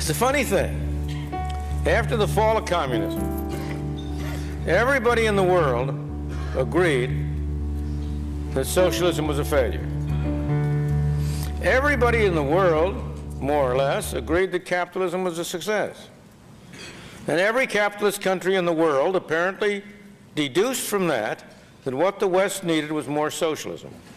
It's a funny thing. After the fall of communism, everybody in the world agreed that socialism was a failure. Everybody in the world, more or less, agreed that capitalism was a success. And every capitalist country in the world apparently deduced from that that what the West needed was more socialism.